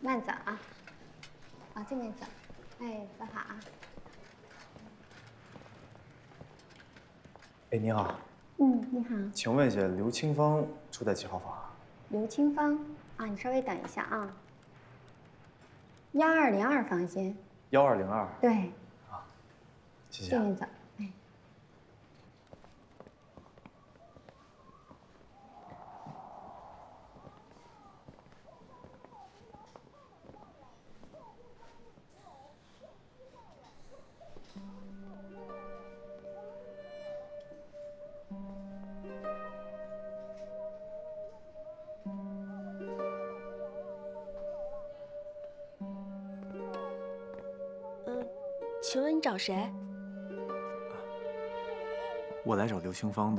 慢走啊，往这边走。哎，走好啊。 哎，你好。 你好。 请问一下，刘清芳住在几号房啊？ 刘清芳啊，你稍微等一下啊。1202房间。 1202。 对。 啊，谢谢。 这边走。哎。 请问你找谁？ 我来找刘清芳的。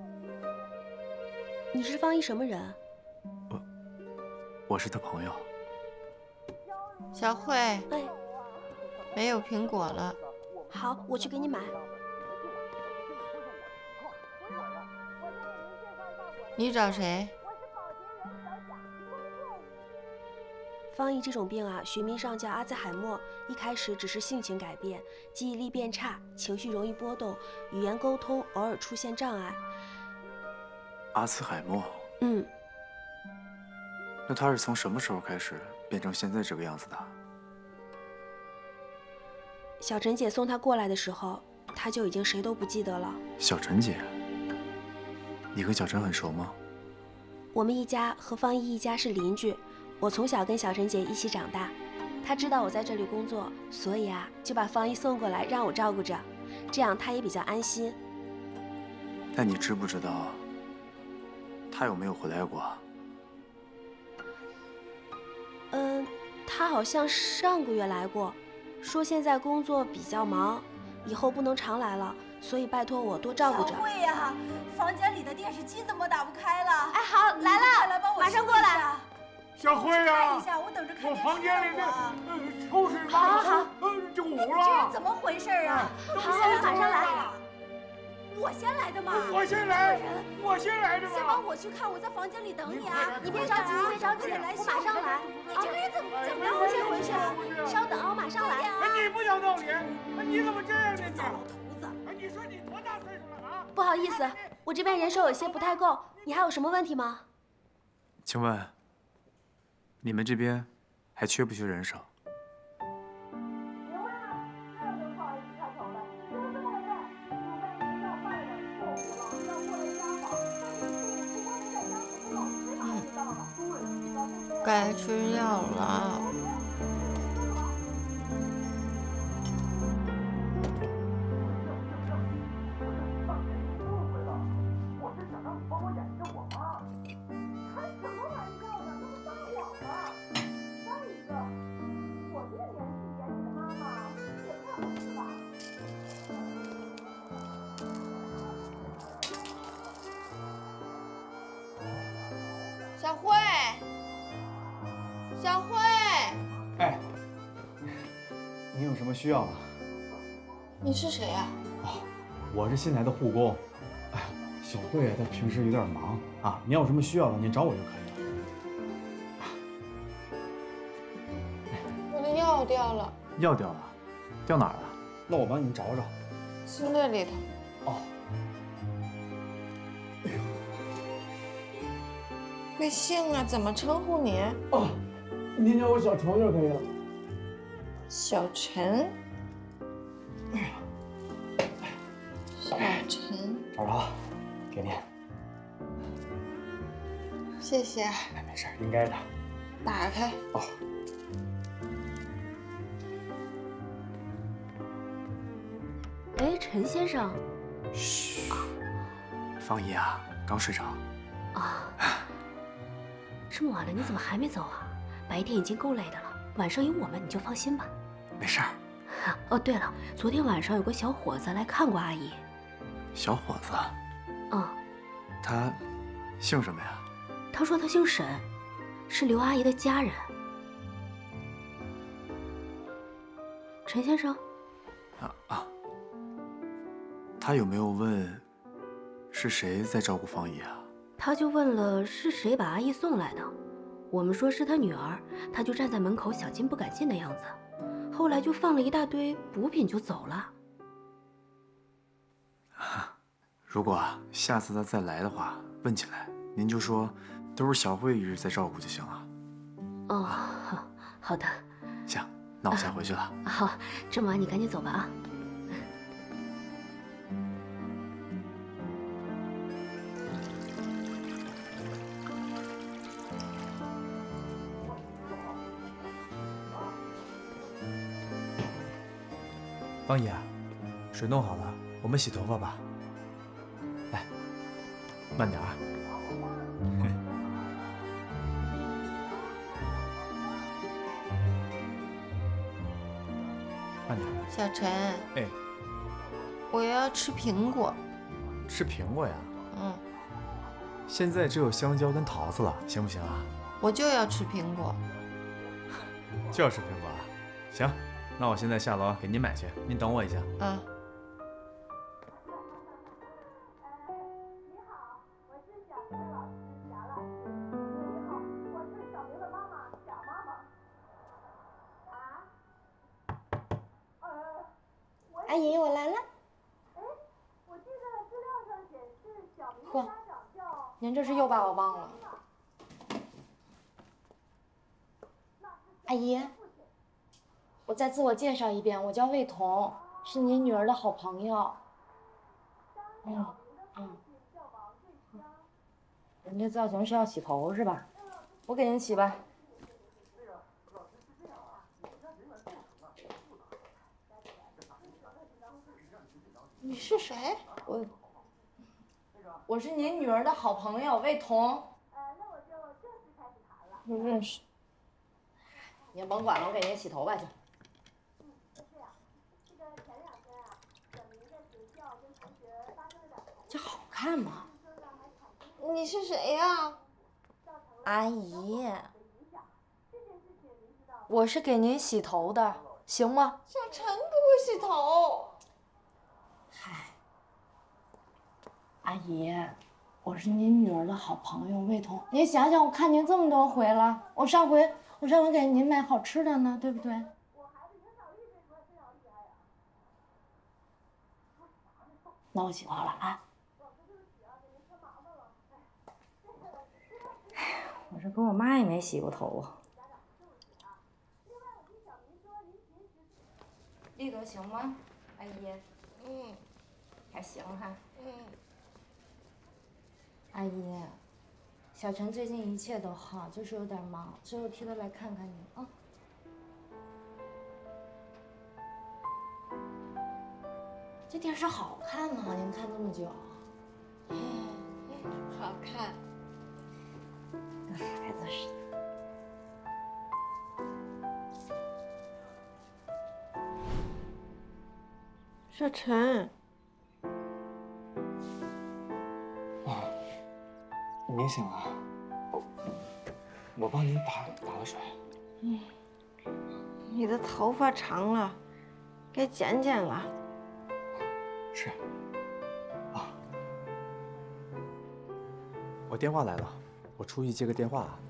你是方毅什么人？ 我是他朋友。 小慧， 哎， 没有苹果了。 好，我去给你买。 你找谁？ 方毅这种病啊，学名上叫阿兹海默。一开始只是性情改变，记忆力变差，情绪容易波动，语言沟通偶尔出现障碍。 阿兹海默。那他是从什么时候开始变成现在这个样子的？ 小陈姐送他过来的时候，他就已经谁都不记得了。 小陈姐，你和小陈很熟吗？ 我们一家和方毅一家是邻居。我从小跟小陈姐一起长大，她知道我在这里工作，所以啊，就把方毅送过来让我照顾着，这样她也比较安心。 但你知不知道，他有没有回来过？ 他好像上个月来过，说现在工作比较忙，以后不能常来了，所以拜托我多照顾着。 小慧呀，房间里的电视机怎么打不开了？ 哎，好，来了， 快来帮我马上过来。 小慧呀， 看一下，我等着看电视。 我房间里的抽水马桶堵了， 这是怎么回事啊？ 好，我马上来。 我先来的嘛。 我先来，我先来的嘛。 先帮我去看，我在房间里等你啊。 你别着急，别着急，我马上来。 你这个人怎么不讲道理？ 我先回去啊，稍等啊，我马上来。 你不讲道理，你怎么这样呢？ 这糟老头子！ 你说你多大岁数了啊？ 不好意思，我这边人手有些不太够，你还有什么问题吗？ 请问，你们这边还缺不缺人手？ 该吃药了。小慧，小慧， 哎，你有什么需要吗？ 你是谁呀？ 哦，我是新来的护工。哎呀，小慧她平时有点忙啊，你要有什么需要的，你找我就可以了。 我的药掉了。 药掉了？掉哪儿了？那我帮你找找。 是那里头。 哦。 贵姓啊？怎么称呼你？ 哦，您叫我小程就可以了。 小陈。哎呀，小陈。 找着了，给您。 谢谢。 哎，没事，应该的。 打开。 哦。 哎，陈先生。 嘘。方姨啊，刚睡着。 啊。这么晚了，你怎么还没走啊？白天已经够累的了，晚上有我们，你就放心吧。 没事儿。 哦，对了，昨天晚上有个小伙子来看过阿姨。 小伙子？ 嗯。 他姓什么呀？ 他说他姓沈，是刘阿姨的家人。陈先生。 他有没有问是谁在照顾方姨啊？ 他就问了是谁把阿姨送来的， 我们说是他女儿，他就站在门口想进不敢进的样子，后来就放了一大堆补品就走了。 如果下次他再来的话，问起来您就说都是小慧一直在照顾就行了。 哦，好的。 行，那我先回去了。 好，这么晚你赶紧走吧啊。 方姨，水弄好了，我们洗头发吧。来，慢点啊。慢点。 小陈， 哎， 我要吃苹果。 吃苹果呀？ 嗯， 现在只有香蕉跟桃子了，行不行啊？ 我就要吃苹果。 就要吃苹果啊？行，那我现在下楼给您买去，您等我一下。 啊。 阿姨，我来了。 我记得资料上显示小明嚯， 家长叫…… 您这是又把我忘了。阿姨，我再自我介绍一遍，我叫魏彤，是您女儿的好朋友。您这造型是要洗头是吧？我给您洗吧。 你是谁？ 我是您女儿的好朋友魏彤。 那我就正式开始谈了。 不认识。您甭管了，我给您洗头发去。 是呀，这个前2天啊，小明在学校跟同学发生了点冲突。 这好看吗？ 你是谁呀？ 阿姨，我是给您洗头的，行吗？ 小陈给我洗头。 嗨，阿姨，我是您女儿的好朋友魏彤。您想想，我看您这么多回了，我上回给您买好吃的呢，对不对？那我洗头了啊。我这跟我妈也没洗过头。力度行吗，阿姨？ 嗯， 还行哈。 嗯。 阿姨，小陈最近一切都好，就是有点忙，所以我替他来看看你啊。这电视好看吗？您看这么久。 好看。 跟孩子似的。 小陈。 您醒了，我帮您打了水。 你的头发长了，该剪剪了。 是。啊，我电话来了，我出去接个电话啊。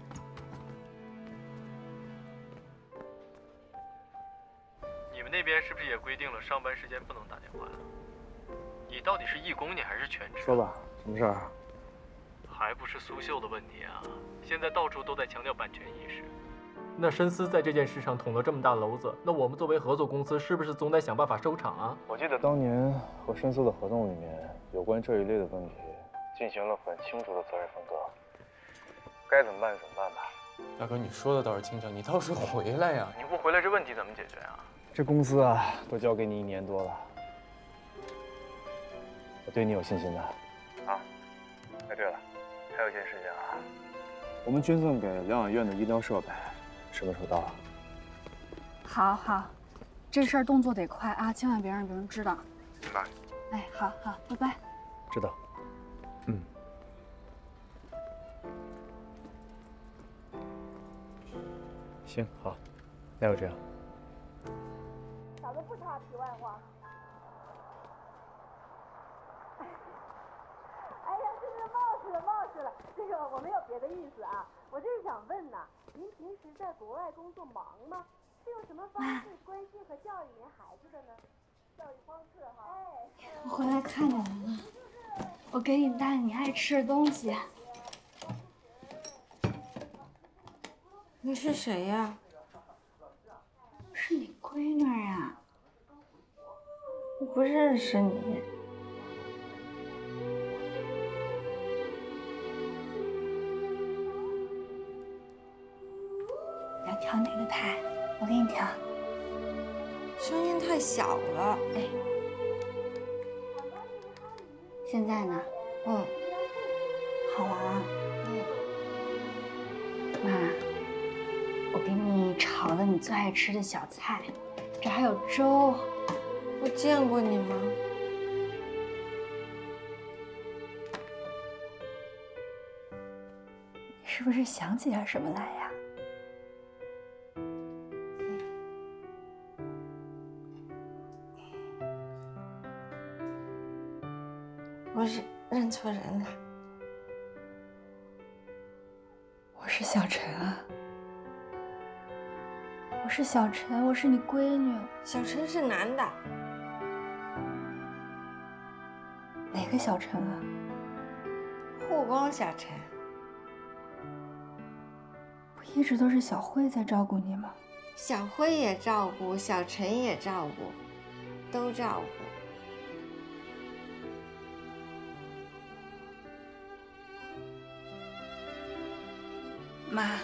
你们那边是不是也规定了上班时间不能打电话呀？你到底是义工，你还是全职？ 说吧，什么事儿？ 还不是苏秀的问题啊！现在到处都在强调版权意识。那申思在这件事上捅了这么大篓子，那我们作为合作公司，是不是总得想办法收场啊？ 我记得当年和申思的合同里面，有关这一类的问题进行了很清楚的责任分割，该怎么办怎么办吧。 大哥，你说的倒是轻巧，你倒是回来呀！你不回来，这问题怎么解决啊？ 这公司啊，都交给你1年多了，我对你有信心的。啊，哎对了，还有一件事情啊，我们捐赠给疗养院的医疗设备什么时候到啊？ 好好，这事儿动作得快啊，千万别让别人知道。 明白。 哎，好好，拜拜。 知道。嗯。行，好，那就这样。 嫂子不插题外话。哎呀，这个冒失了，这个我没有别的意思啊，我就是想想问呐，您平时在国外工作忙吗？是用什么方式关心和教育您孩子的呢？教育方式哈。哎， 我回来看你来了，我给你带你爱吃的东西。 你是谁呀？ 是你闺女啊。 我不认识你。 要调哪个台？我给你调。 声音太小了。 哎，现在呢？好了啊。妈，我给你炒了你最爱吃的小菜，这还有粥。 我见过你吗？ 你是不是想起点什么来呀？ 我认错人了。 我是小陈啊。我是小陈，我是你闺女。 小陈是男的。 哪个小陈啊？ 护工小陈。 不一直都是小慧在照顾你吗？ 小辉也照顾，小陈也照顾，都照顾。 妈，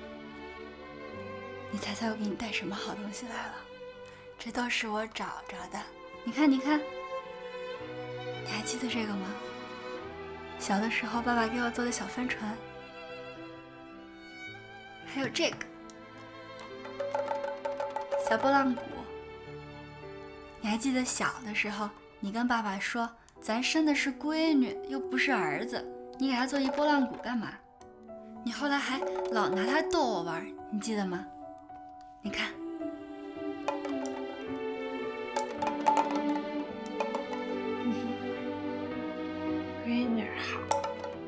你猜猜我给你带什么好东西来了？这都是我找着的。你看，你看，你还记得这个吗？小的时候爸爸给我做的小帆船，还有这个小拨浪鼓。你还记得小的时候，你跟爸爸说咱生的是闺女，又不是儿子，你给他做一拨浪鼓干嘛？你后来还老拿它逗我玩，你记得吗？你看， 闺女好，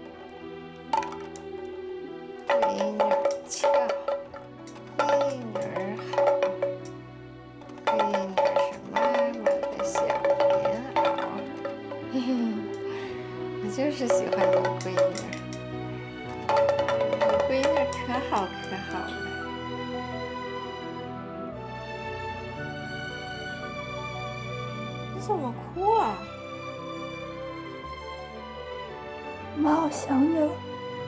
闺女俏，闺女好，闺女是妈妈的小棉袄。嘿嘿，我就是喜欢有闺女。闺女可好可好了。你怎么哭啊？ 妈，我想你了。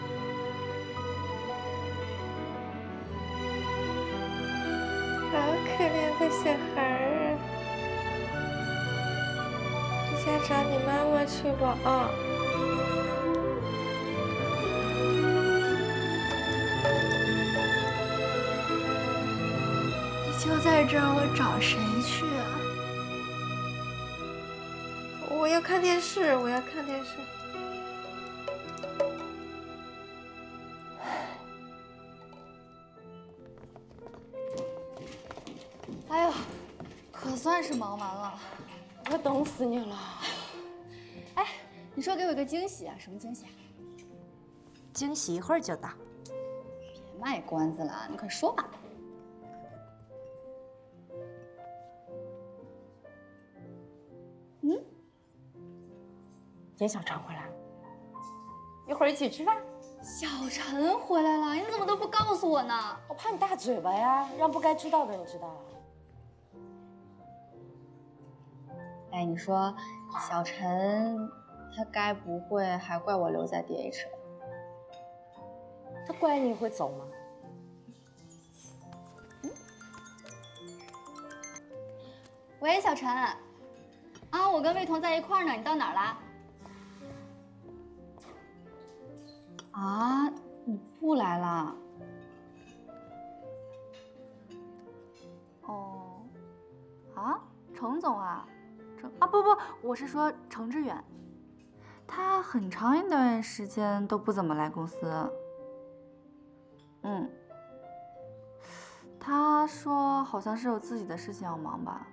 好可怜的小孩儿啊！回家找你妈妈去吧啊！ 就在这儿，我找谁去啊？ 我要看电视，我要看电视。 哎呦，可算是忙完了，我等死你了。哎，你说给我一个惊喜啊？什么惊喜啊？ 惊喜一会儿就到。 别卖关子了，你快说吧。 严小陈回来了，一会儿一起吃饭。 小陈回来了，你怎么都不告诉我呢？ 我怕你大嘴巴呀，让不该知道的人知道啊。 哎，你说小陈他该不会还怪我留在 DH 吧？ 他怪你会走吗？ 喂，小陈，啊，我跟魏彤在一块儿呢，你到哪儿啦？啊，你不来啦？哦，啊，程总啊，不，我是说程志远，他很长一段时间都不怎么来公司。他说好像是有自己的事情要忙吧。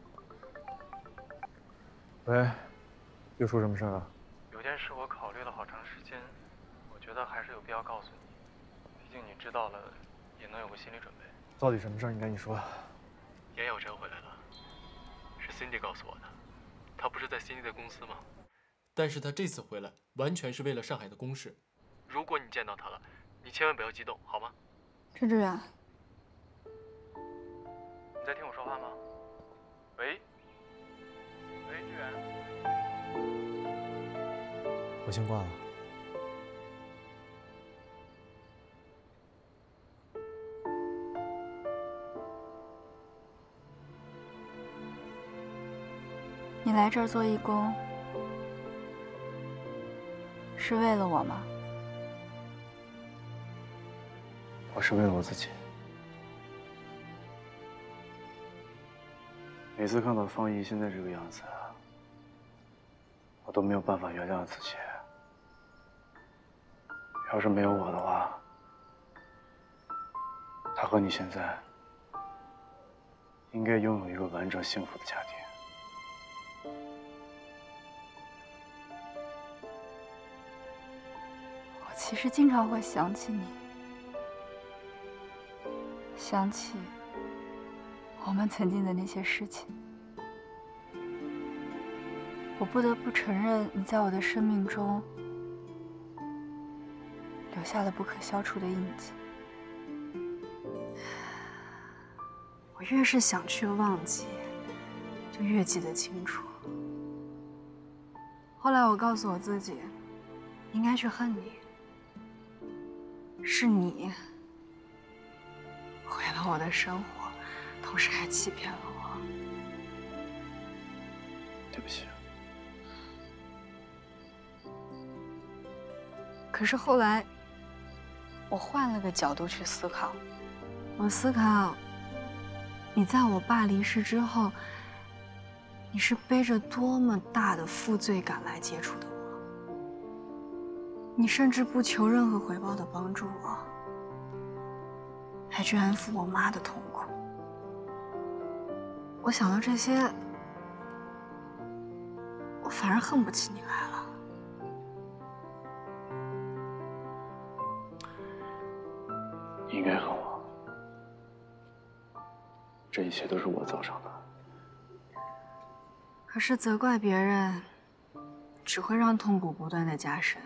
喂，又出什么事了？ 有件事我考虑了好长时间，我觉得还是有必要告诉你。毕竟你知道了，也能有个心理准备。 到底什么事儿？你赶紧说。 严小晨回来了，是 Cindy 告诉我的。他不是在 Cindy 的公司吗？但是他这次回来完全是为了上海的公事。如果你见到他了，你千万不要激动，好吗？ 郑志远， 你在听我说话吗？喂，喂，志远。 我先挂了。 你来这儿做义工，是为了我吗？ 我是为了我自己。每次看到方毅现在这个样子，我都没有办法原谅自己。要是没有我的话，他和你现在应该拥有一个完整幸福的家庭。 我其实经常会想起你，想起我们曾经的那些事情。我不得不承认，你在我的生命中留下了不可消除的印记。 我越是想去忘记，就越记得清楚。后来我告诉我自己，应该去恨你，是你毁了我的生活，同时还欺骗了我。 对不起。 可是后来，我换了个角度去思考，我思考，你在我爸离世之后，你是背着多么大的负罪感来接触的我，你甚至不求任何回报的帮助我，还去安抚我妈的痛苦。我想到这些，我反而恨不起你来了。 你应该恨我，这一切都是我造成的。 可是责怪别人，只会让痛苦不断的加深。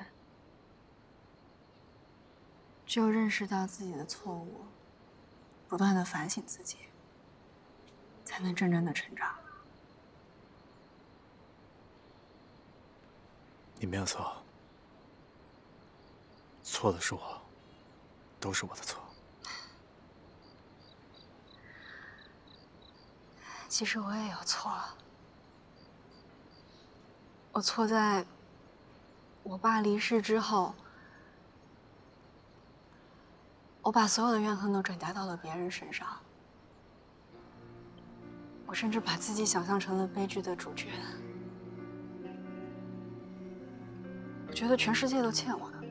只有认识到自己的错误，不断的反省自己，才能真正的成长。 你没有错，错的是我，都是我的错。 其实我也有错，我错在我爸离世之后，我把所有的怨恨都转嫁到了别人身上，我甚至把自己想象成了悲剧的主角。我觉得全世界都欠我的，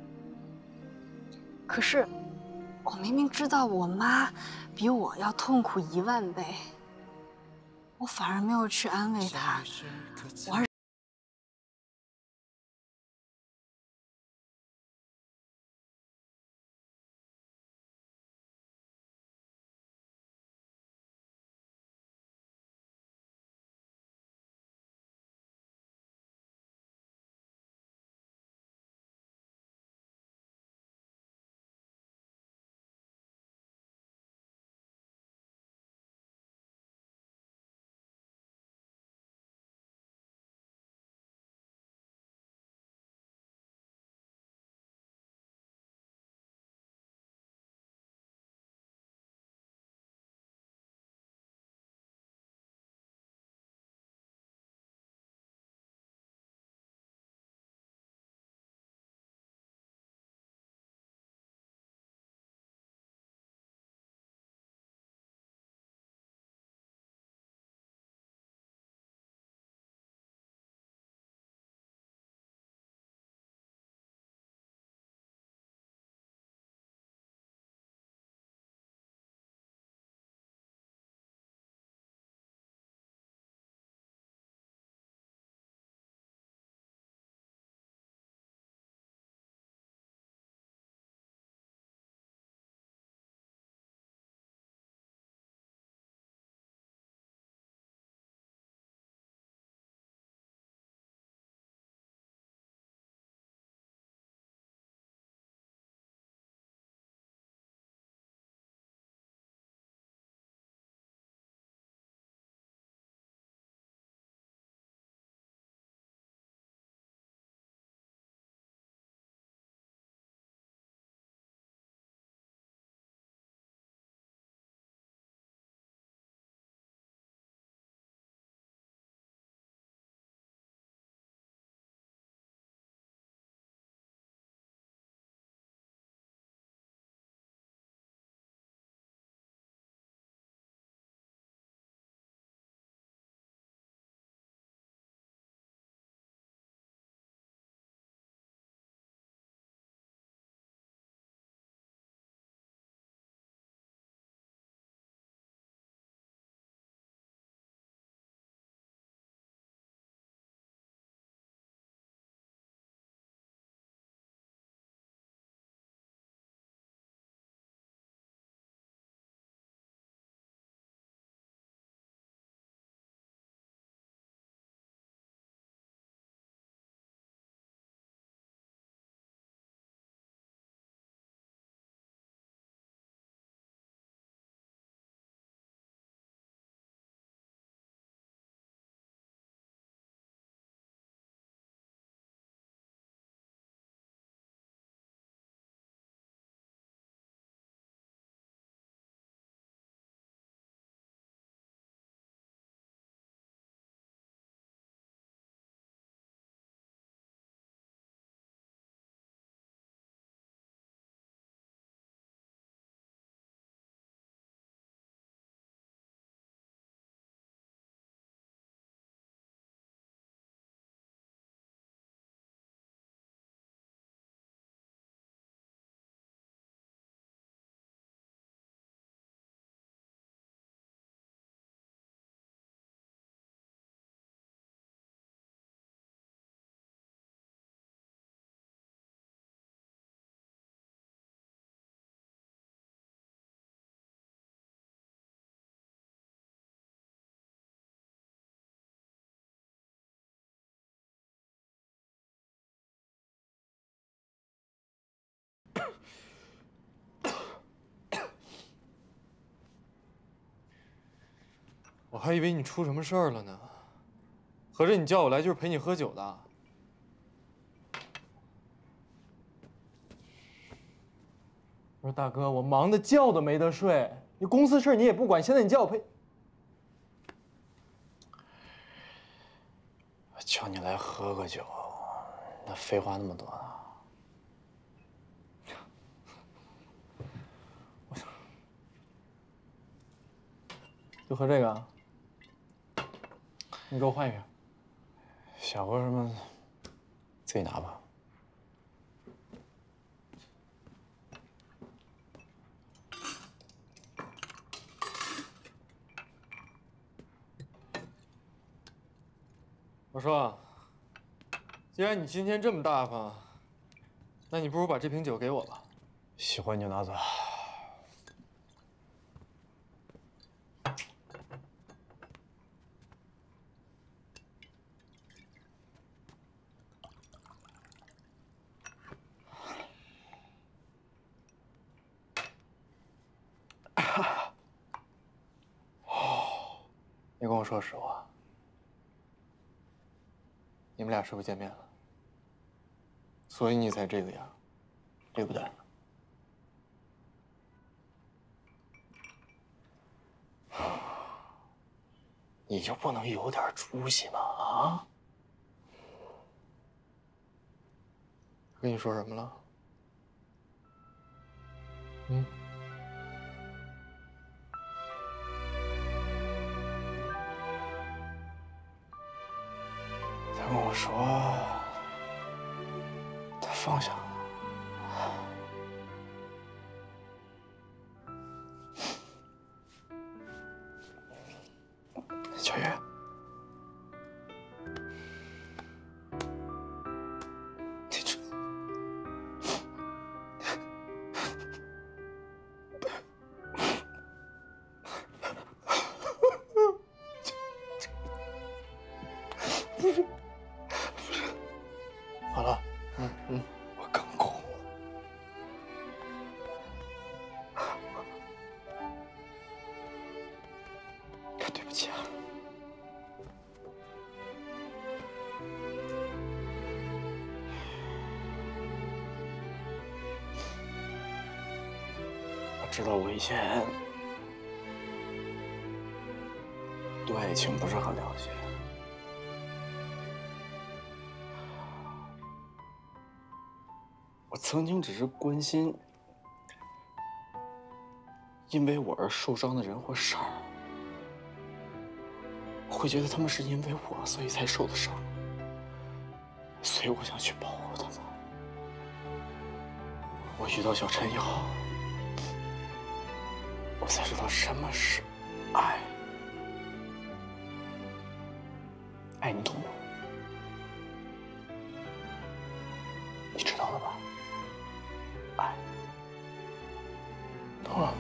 可是我明明知道我妈比我要痛苦10000倍。我反而没有去安慰他，我我还以为你出什么事儿了呢，合着你叫我来就是陪你喝酒的。我说大哥，我忙的觉都没得睡，你公司事你也不管，现在你叫我陪。 我叫你来喝个酒，那废话那么多呢？ 就喝这个啊？你给我换一瓶。 想喝什么，自己拿吧。 我说，既然你今天这么大方，那你不如把这瓶酒给我吧。 喜欢你就拿走。 你跟我说实话，你们俩是不是见面了？所以你才这个样，对不对？ 你就不能有点出息吗？啊！ 跟你说什么了？嗯？ 他跟我说，他放下了。小月，你这…… 好了， 我刚哭。对不起啊。我知道我以前对爱情不是很了解。我曾经只是关心因为我而受伤的人或事儿，我会觉得他们是因为我所以才受的伤，所以我想去保护他们。我遇到小陈以后，我才知道什么是爱。爱，你懂吗？你知道了吧？爱，懂了？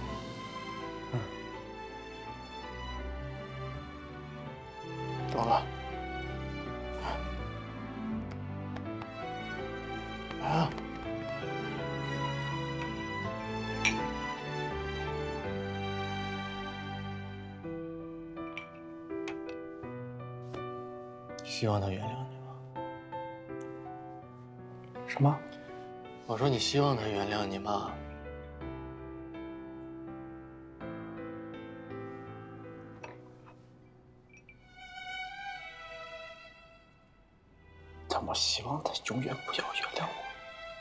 懂了。来啊！ 希望他原谅你吗？ 什么？ 我说你希望他原谅你吗？ 但我希望他永远不要原谅我。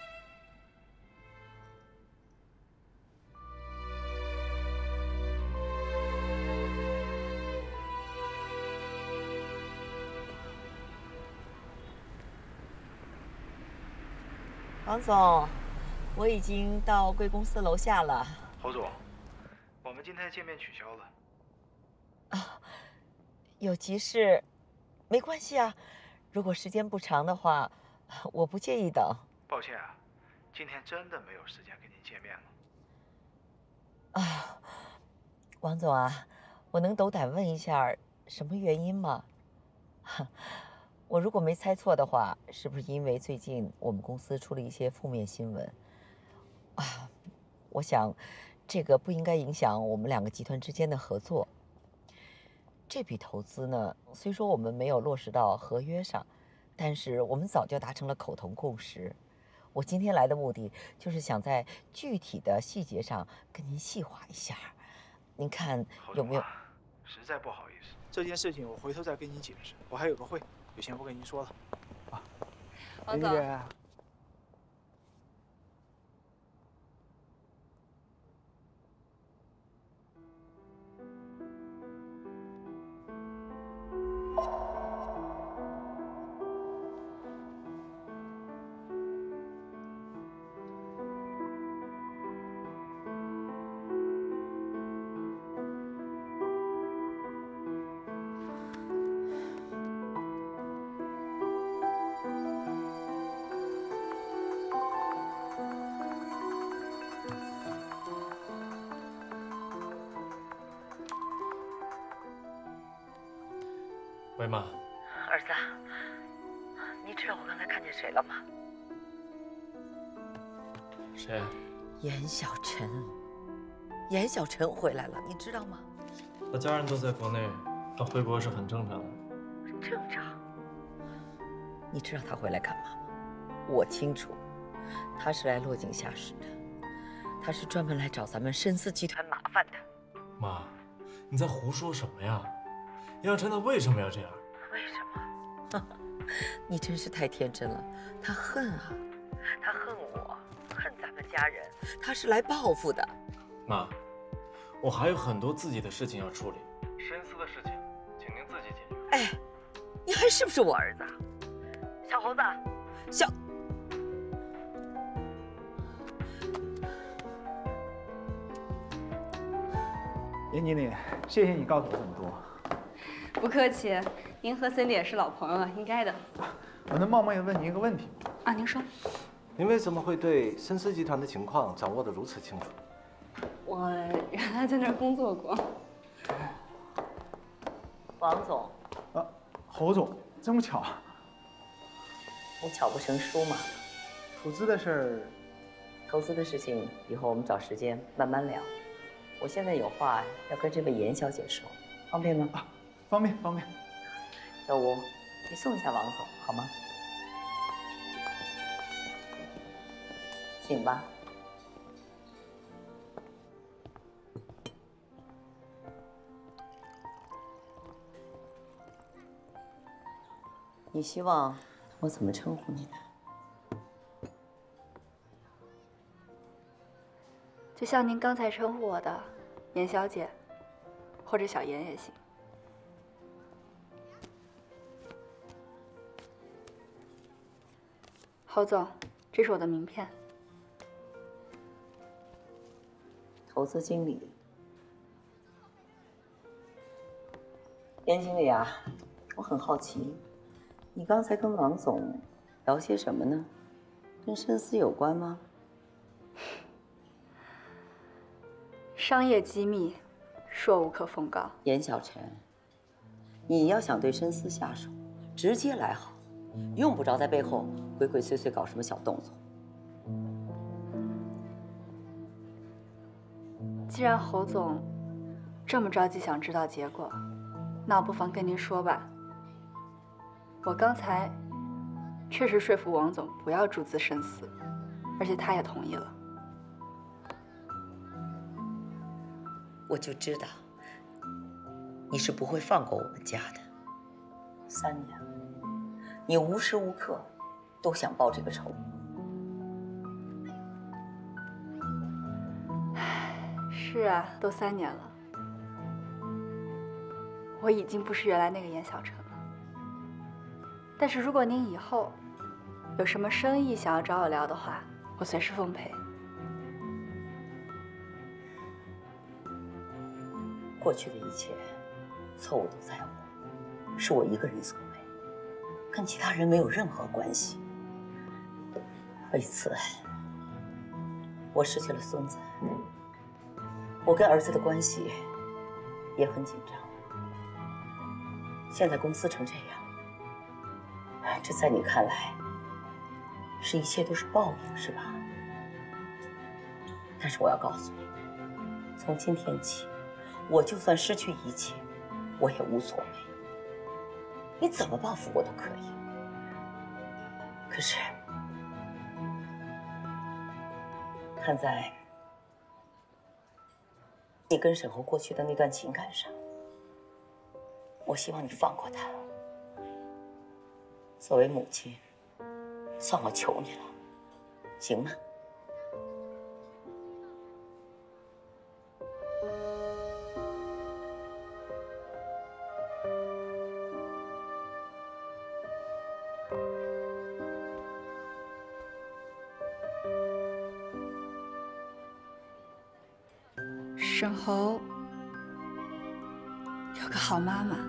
王总，我已经到贵公司楼下了。 侯总，我们今天的见面取消了。 啊，有急事，没关系啊。如果时间不长的话，我不介意等。 抱歉啊，今天真的没有时间跟您见面了。 啊，王总啊，我能斗胆问一下什么原因吗？我如果没猜错的话，是不是因为最近我们公司出了一些负面新闻？啊，我想这个不应该影响我们两个集团之间的合作。 这笔投资呢，虽说我们没有落实到合约上，但是我们早就达成了口头共识。我今天来的目的就是想在具体的细节上跟您细化一下，您看有没有？ 实在不好意思，这件事情我回头再跟您解释。我还有个会，就先不跟您说了。啊， 王总。 喂，妈。 儿子，你知道我刚才看见谁了吗？ 谁？ 严小晨。严小晨回来了，你知道吗？ 他家人都在国内，他回国是很正常的。 正常。你知道他回来干嘛吗？我清楚，他是来落井下石的，他是专门来找咱们深思集团麻烦的。 妈，你在胡说什么呀？杨晨他为什么要这样？ 为什么？你真是太天真了。他恨啊，他恨我，恨咱们家人，他是来报复的。 妈，我还有很多自己的事情要处理，深思的事情，请您自己解决。 哎，你还是不是我儿子？小猴子，小。 严经理，谢谢你告诉我这么多。 不客气，您和Cindy也是老朋友了，应该的。 我能冒昧问您一个问题吗？ 啊，您说。 您为什么会对深思集团的情况掌握得如此清楚？ 我原来在那儿工作过。 王总。 侯总，这么巧。 无巧不成书嘛。 投资的事儿， 投资的事情以后我们找时间慢慢聊。我现在有话要跟这位严小姐说，方便吗？ 啊，方便方便。 小吴，你送一下王总好吗？请吧。你希望我怎么称呼你呢？ 就像您刚才称呼我的严小姐，或者小严也行。侯总，这是我的名片。 投资经理，严经理啊，我很好奇，你刚才跟王总聊些什么呢？跟深思有关吗？ 商业机密，说无可奉告。 严小晨，你要想对深思下手，直接来好，用不着在背后鬼鬼祟祟搞什么小动作。 既然侯总这么着急想知道结果，那我不妨跟您说吧。我刚才确实说服王总不要注资深思，而且他也同意了。 我就知道你是不会放过我们家的。3年了，你无时无刻都想报这个仇。 是啊，都3年了，我已经不是原来那个严小晨了。但是如果您以后有什么生意想要找我聊的话，我随时奉陪。 过去的一切错误都在我，是我一个人所为，跟其他人没有任何关系。为此，我失去了孙子，我跟儿子的关系也很紧张。现在公司成这样，这在你看来是一切都是报应，是吧？但是我要告诉你，从今天起，我就算失去一切， 我也无所谓，你怎么报复我都可以。可是，看在你跟沈侯过去的那段情感上，我希望你放过他。作为母亲，算我求你了，行吗？ 沈侯有个好妈妈。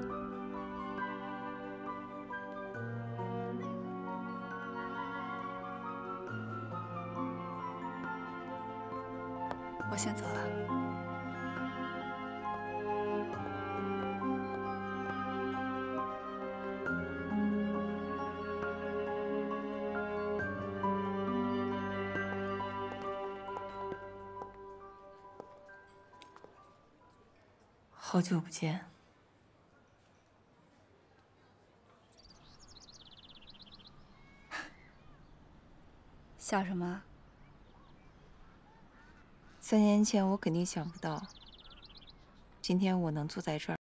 我先走了。好久不见。笑什么？3年前我肯定想不到，今天我能坐在这儿。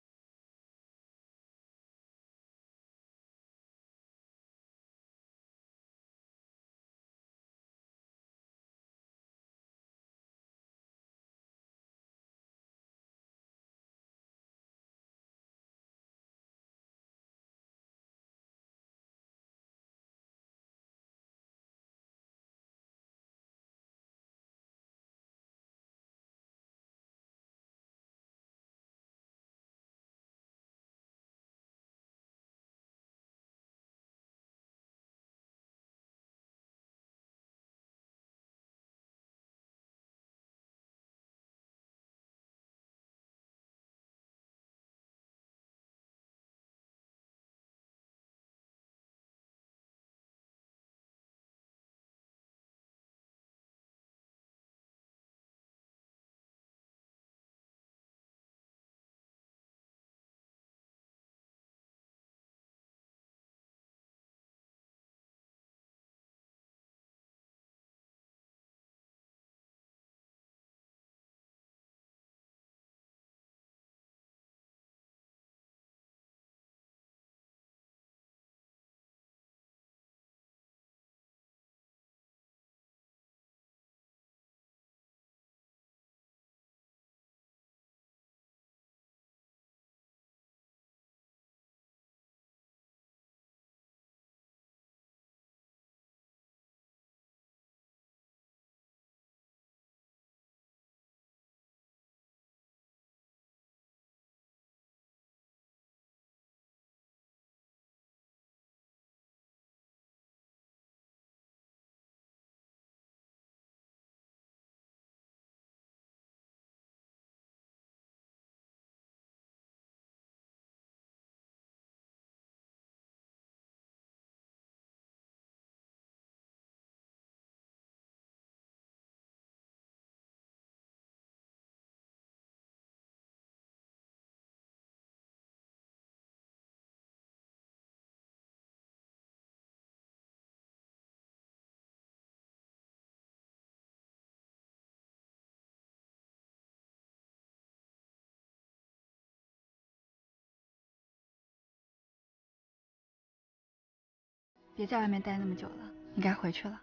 别在外面待那么久了，你该回去了。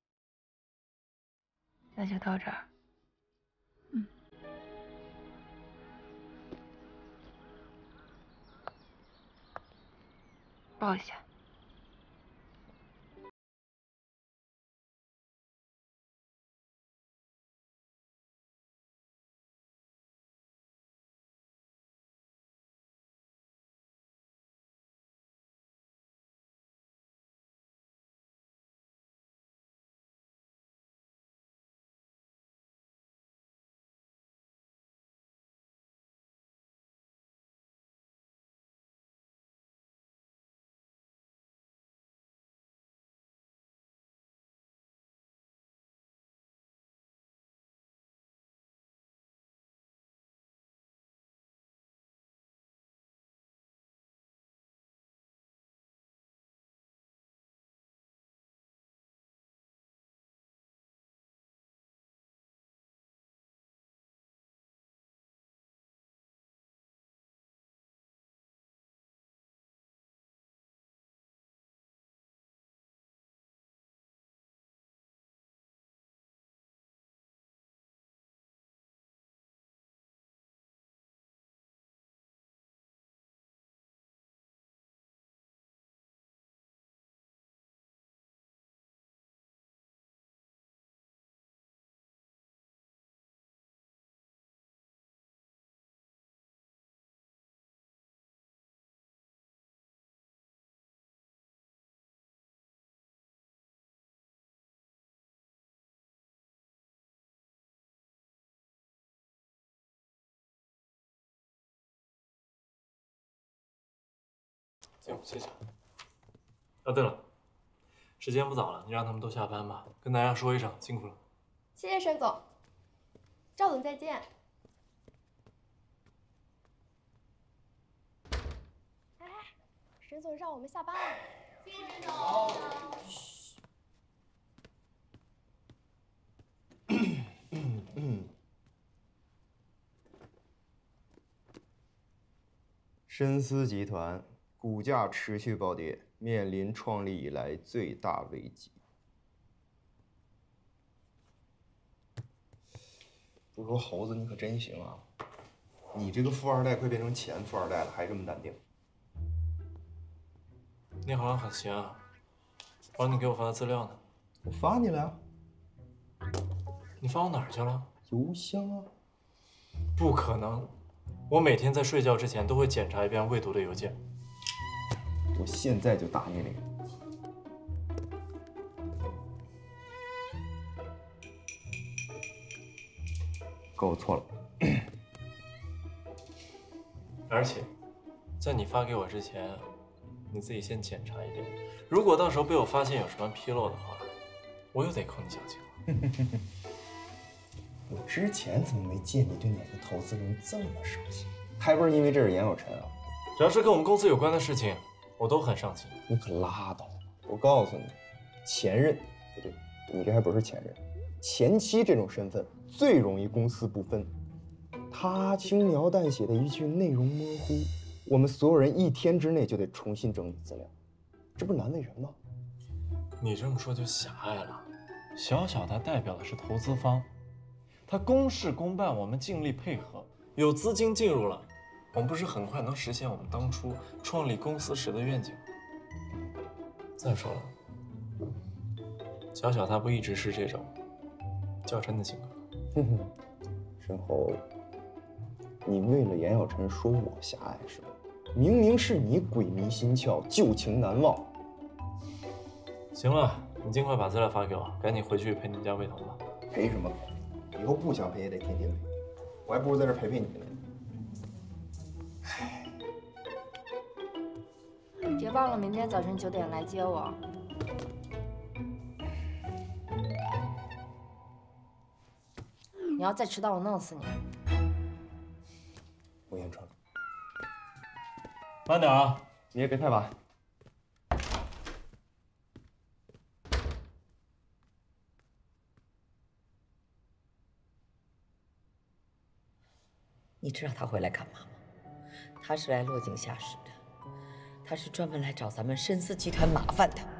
那就到这儿。抱一下。 行，谢谢。啊，对了，时间不早了，你让他们都下班吧，跟大家说一声辛苦了。 谢谢沈总，赵总再见。哎，沈总让我们下班了。谢谢沈总。 深思集团股价持续暴跌，面临创立以来最大危机。不说猴子，你可真行啊！你这个富二代快变成前富二代了，还这么淡定。 你好像很闲啊，王你给我发的资料呢？ 我发你了呀。 你发我哪儿去了？ 邮箱啊。 不可能。 我每天在睡觉之前都会检查一遍未读的邮件。 我现在就打你脸。搞错了。 而且，在你发给我之前，你自己先检查一遍。如果到时候被我发现有什么纰漏的话，我又得扣你奖金了。 我之前怎么没见你对哪个投资人这么上心？还不是因为这是严小晨啊！ 只要是跟我们公司有关的事情，我都很上心。 你可拉倒吧！我告诉你，前任不对，你这还不是前任，前妻这种身份最容易公私不分。他轻描淡写的一句内容模糊，我们所有人1天之内就得重新整理资料，这不难为人吗？ 你这么说就狭隘了。小小它代表的是投资方。 他公事公办，我们尽力配合。有资金进入了，我们不是很快能实现我们当初创立公司时的愿景？再说了，小小他不一直是这种较真的性格。 哼哼，申侯，你为了严小晨说我狭隘是吧？明明是你鬼迷心窍，旧情难忘。 行了，你尽快把资料发给我，赶紧回去陪你家魏彤吧。 陪什么陪？ 以后不想陪也得天天陪，我还不如在这陪陪你呢。唉， 别忘了明天早晨9点来接我。你要再迟到，我弄死你！ 我验车了， 慢点啊！ 你也别太晚。 你知道他会来干嘛吗？他是来落井下石的，他是专门来找咱们深思集团麻烦的。